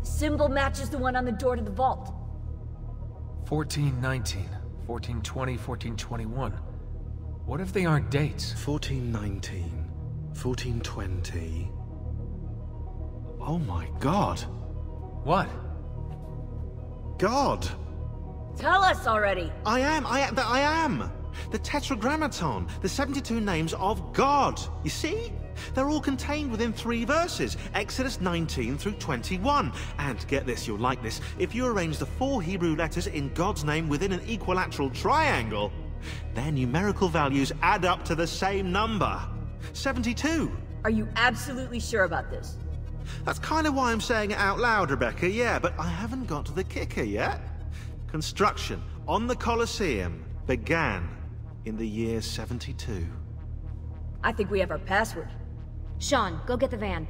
The symbol matches the one on the door to the vault. 1419, 1420, 1421. What if they aren't dates? 1419, 1420... Oh my god. What? God! Tell us already! I am! The Tetragrammaton, the 72 names of God. You see? They're all contained within 3 verses, Exodus 19 through 21. And get this, you'll like this, if you arrange the 4 Hebrew letters in God's name within an equilateral triangle, their numerical values add up to the same number. 72. Are you absolutely sure about this? That's kind of why I'm saying it out loud, Rebecca, yeah, but I haven't got to the kicker yet. Construction on the Colosseum began in the year 72. I think we have our password. Sean, go get the van.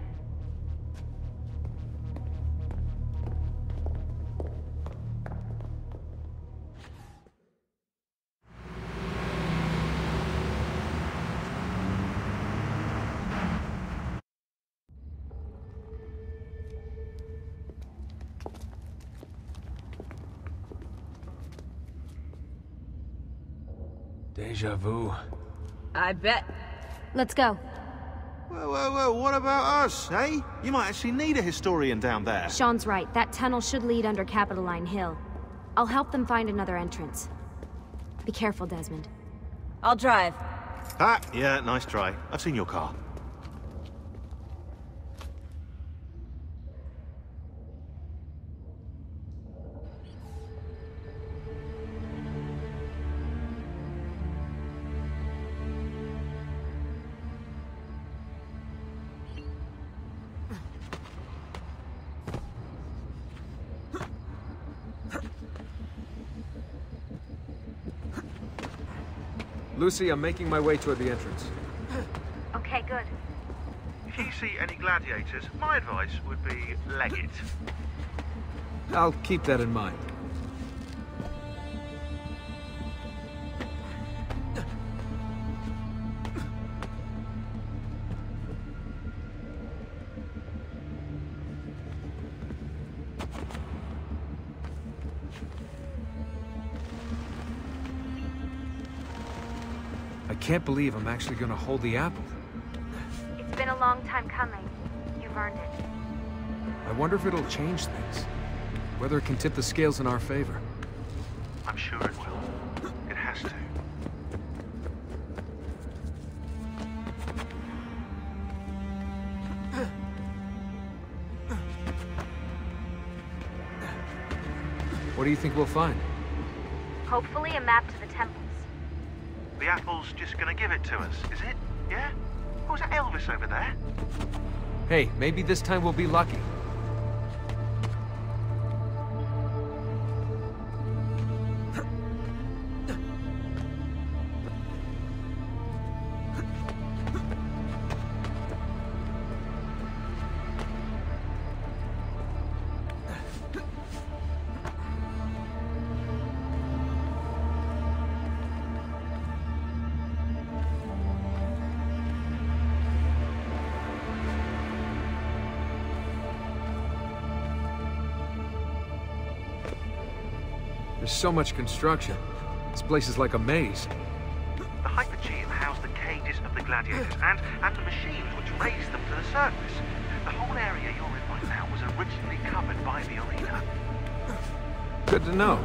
Deja vu. I bet. Let's go. Whoa, what about us, eh? You might actually need a historian down there. Sean's right. That tunnel should lead under Capitoline Hill. I'll help them find another entrance. Be careful, Desmond. I'll drive. Ah, yeah, nice try. I've seen your car. Lucy, I'm making my way toward the entrance. Okay, good. If you see any gladiators, my advice would be leg it. I'll keep that in mind. I can't believe I'm actually gonna hold the apple. It's been a long time coming. You've earned it. I wonder if it'll change things. Whether it can tip the scales in our favor. I'm sure it will. It has to. What do you think we'll find? Hopefully a map to the temples. The apple's just gonna give it to us, is it? Yeah? Or was that Elvis over there? Hey, maybe this time we'll be lucky. There's so much construction. This place is like a maze. The Hypogeum housed the cages of the gladiators and the machines which raised them to the surface. The whole area you're in right now was originally covered by the arena. Good to know.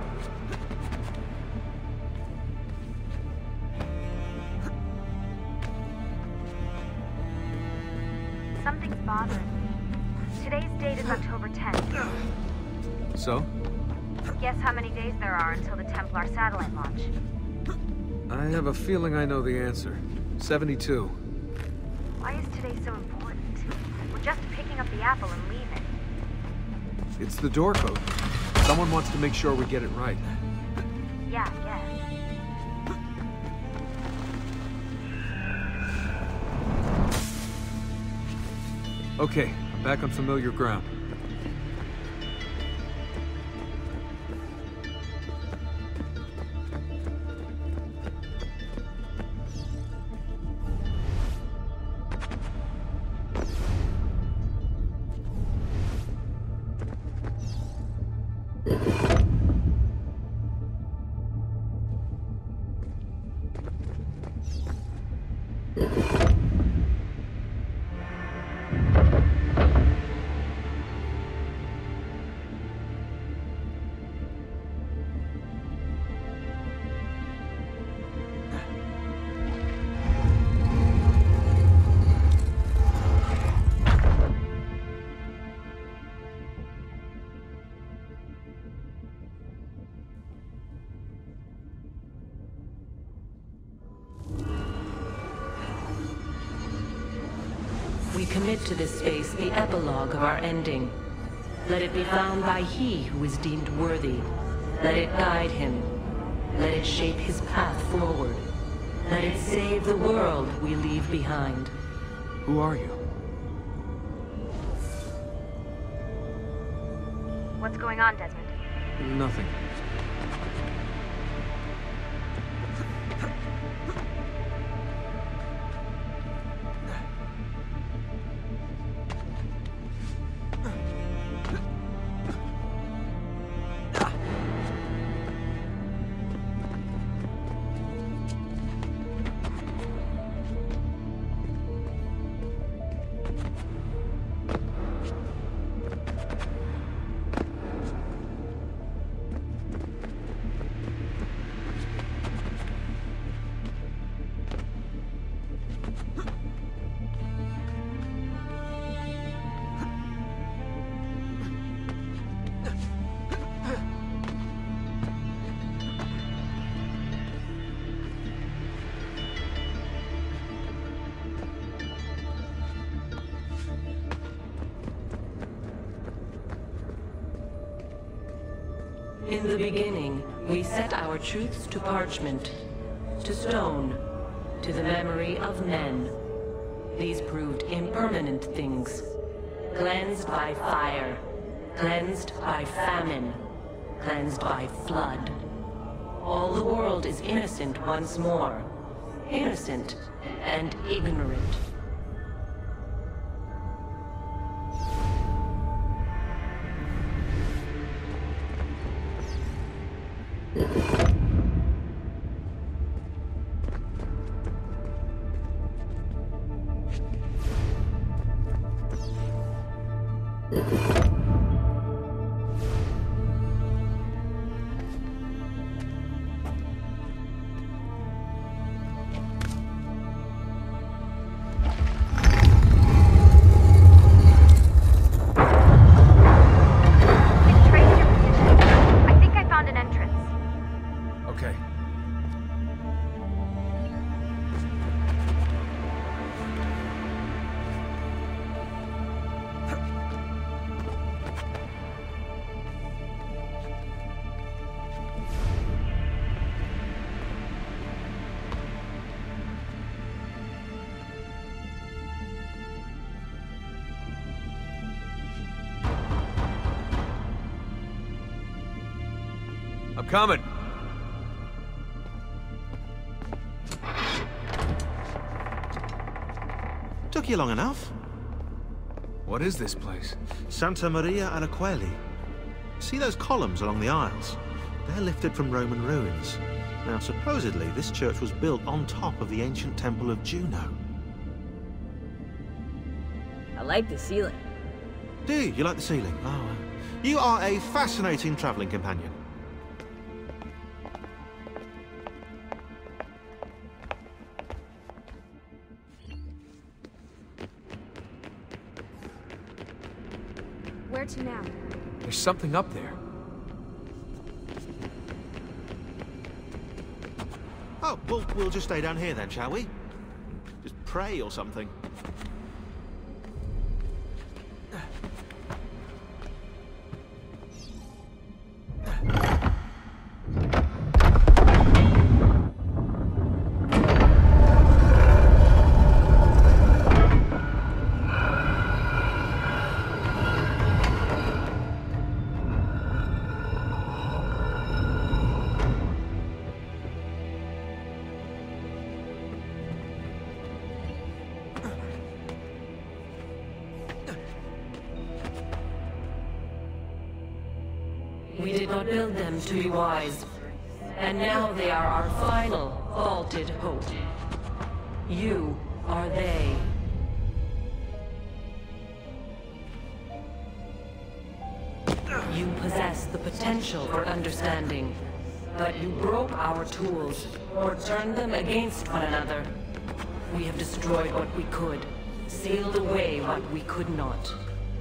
Something's bothering me. Today's date is October 10th. So? Guess how many days there are until the Templar satellite launch? I have a feeling I know the answer. 72. Why is today so important? We're just picking up the apple and leaving. It's the door code. Someone wants to make sure we get it right. Yeah, I guess. Okay, I'm back on familiar ground. We commit to this space the epilogue of our ending. Let it be found by he who is deemed worthy. Let it guide him. Let it shape his path forward. Let it save the world we leave behind. Who are you? What's going on, Desmond? Nothing. In the beginning, we set our truths to parchment, to stone, to the memory of men. These proved impermanent things, cleansed by fire, cleansed by famine, cleansed by flood. All the world is innocent once more, innocent and ignorant. Okay. I'm coming. Took you long enough. What is this place? Santa Maria Araqueli. See those columns along the aisles? They're lifted from Roman ruins. Now, supposedly, this church was built on top of the ancient temple of Juno. I like the ceiling. Do you? You like the ceiling? Oh, you are a fascinating traveling companion. Where to now? There's something up there. Oh, we'll just stay down here then, shall we? Just pray or something. We did not build them to be wise. And now they are our final, vaulted hope. You are they. You possess the potential for understanding, but you broke our tools, or turned them against one another. We have destroyed what we could, sealed away what we could not.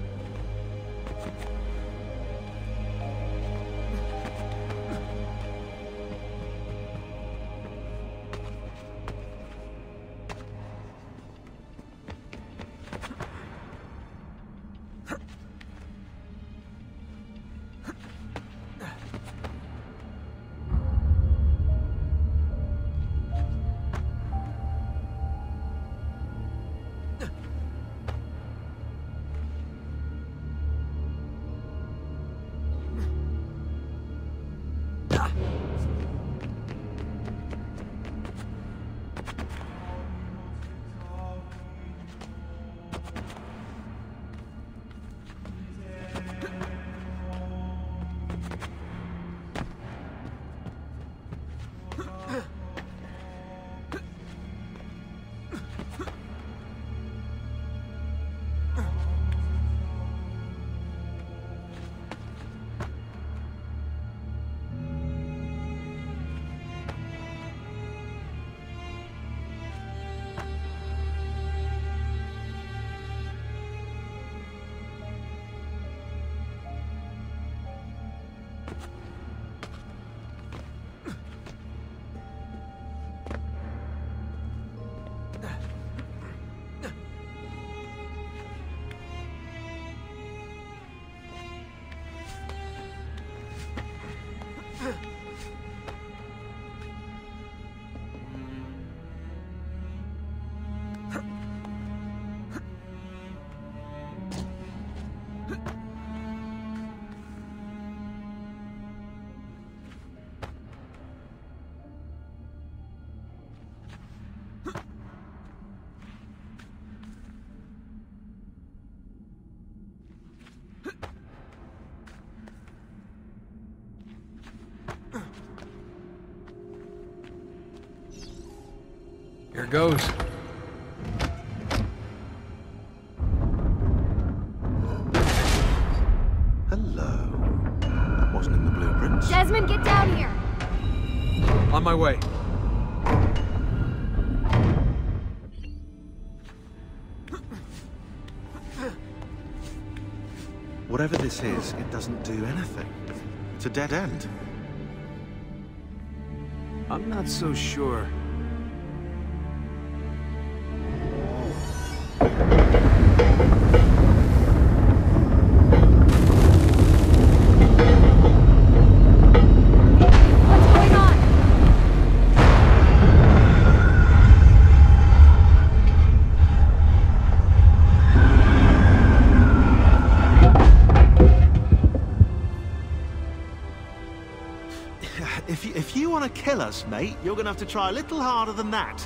Here goes. Hello. That wasn't in the blueprints. Desmond, get down here! On my way. Whatever this is, it doesn't do anything. It's a dead end. I'm not so sure. If you want to kill us, mate, you're going to have to try a little harder than that.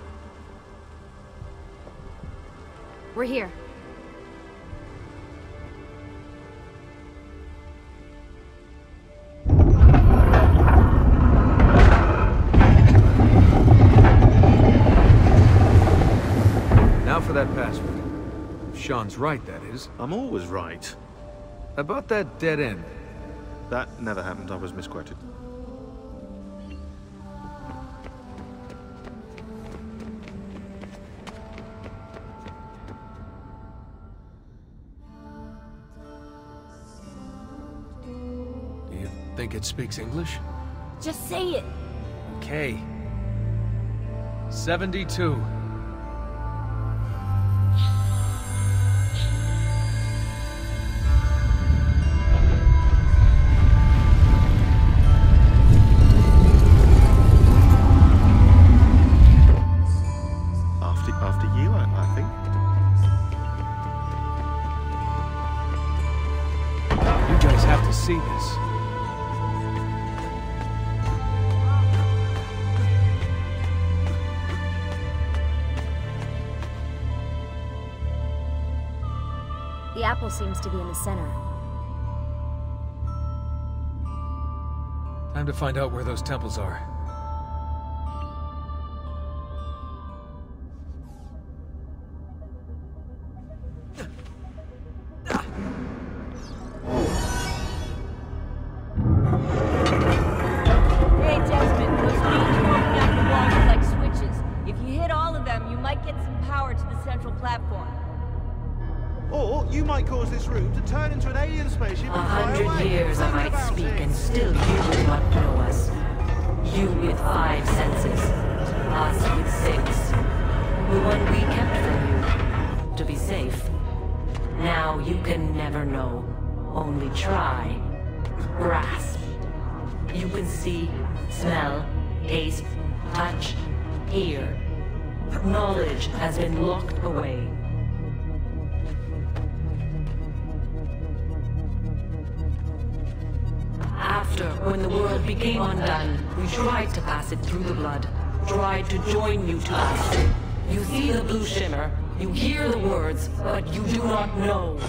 We're here. Now for that password. If Sean's right, that is. I'm always right. About that dead end. That never happened. I was misquoted. Think it speaks English? Just say it! Okay. 72. After you, I think. You guys have to see this. The apple seems to be in the center. Time to find out where those temples are. Hey, Desmond, those beams poking out the walls are like switches. If you hit all of them, you might get some power to the central platform. Or you might cause this room to turn into an alien spaceship and fly 100 away. years I Think might about speak it. and still you would not know us. You with 5 senses, us with 6. The one we kept from you, to be safe. Now you can never know, only try. Grasp. You can see, smell, taste, touch, hear. Knowledge has been locked away. After, when the world became undone, we tried to pass it through the blood, tried to join you to us. You see the blue shimmer, you hear the words, but you do not know.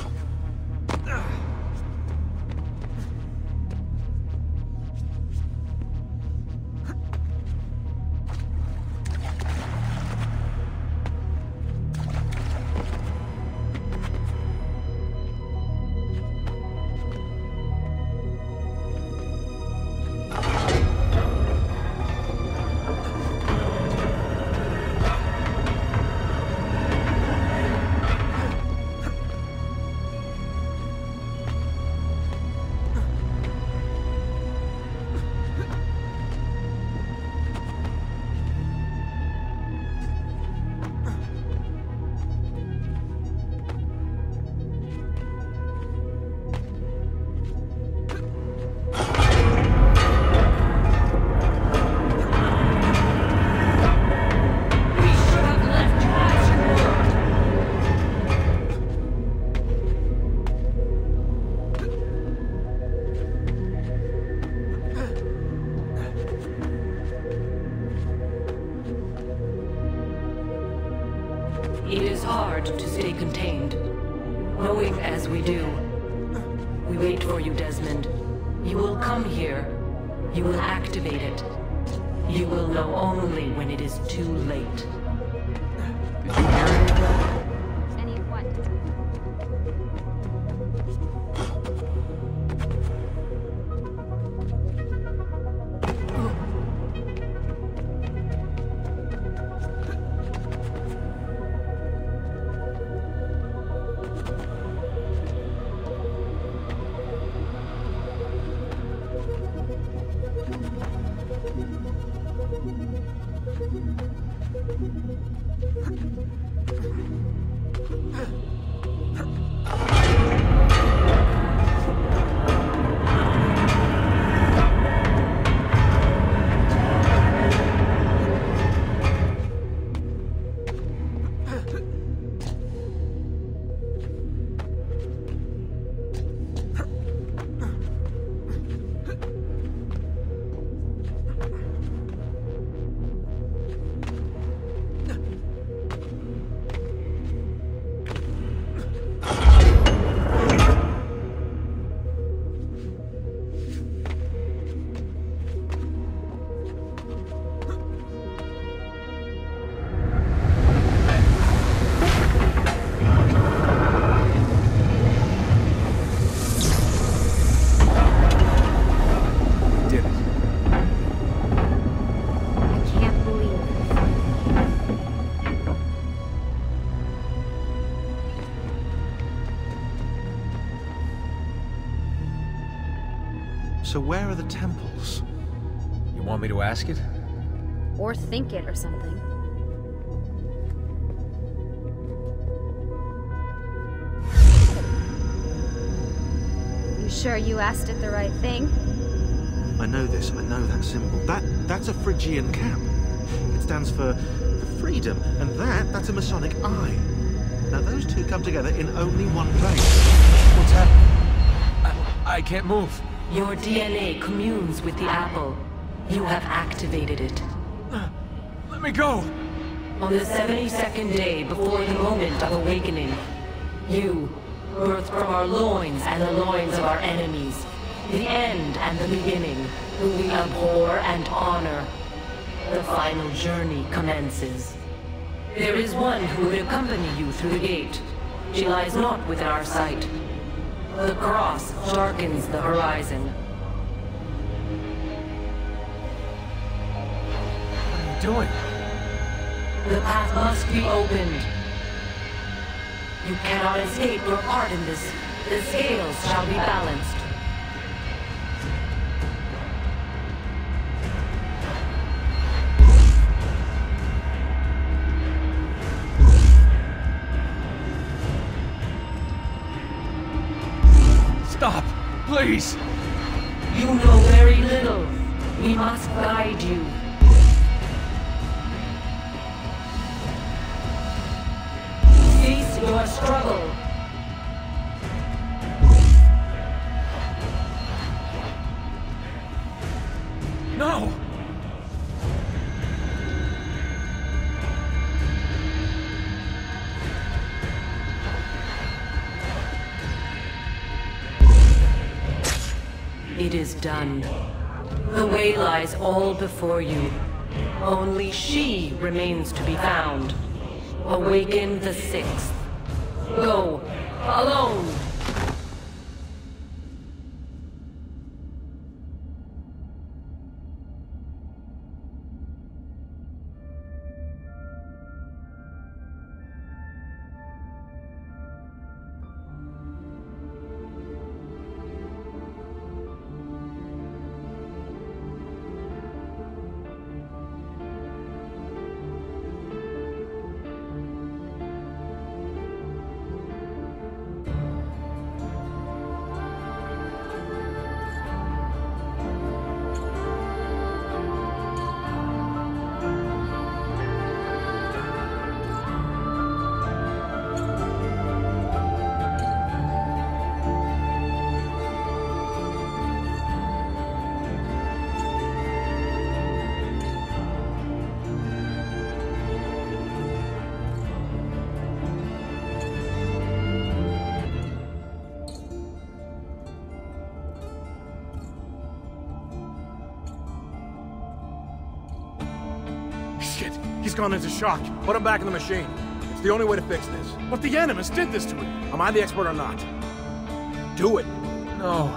It is hard to stay contained, knowing as we do. We wait for you, Desmond. You will come here. You will activate it. You will know only when it is too late. Did you hear any of that? Any of what? Did it. I can't believe So where are the temples? You want me to ask it? or think it or something. You sure you asked it the right thing? I know this, I know that symbol. That's a Phrygian cap. It stands for freedom, and that's a Masonic eye. Now those two come together in only one place. What's happening? I can't move. Your DNA communes with the apple. You have activated it. Let me go! On the 72nd day before the moment of awakening, you, birthed from our loins and the loins of our enemies, The end and the beginning, whom we abhor and honor. The final journey commences. There is one who would accompany you through the gate. She lies not within our sight. The cross darkens the horizon. What are you doing? The path must be opened. You cannot escape your part in this. The scales shall be balanced. Stop! Please! You know very little. We must guide you. Cease your struggle. No! It is done. The way lies all before you. Only she remains to be found. Awaken the sixth. Go, alone! Shit! He's gone into shock. Put him back in the machine. It's the only way to fix this. But the Animus did this to him. Am I the expert or not? Do it. No.